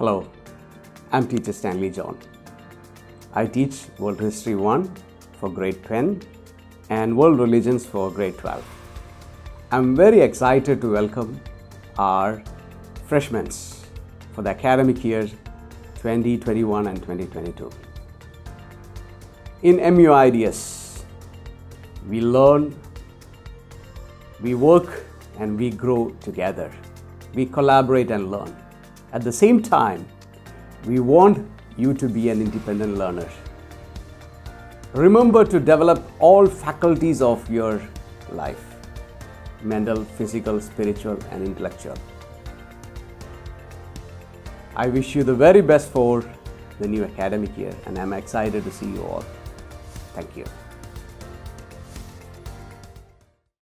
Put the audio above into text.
Hello, I'm teacher Stanley John. I teach World History 1 for grade 10 and World Religions for grade 12. I'm very excited to welcome our freshmen for the academic year 2021 and 2022. In MUIDS, we learn, we work and we grow together. We collaborate and learn. At the same time, we want you to be an independent learner. Remember to develop all faculties of your life: mental, physical, spiritual, and intellectual. I wish you the very best for the new academic year, and I'm excited to see you all. Thank you.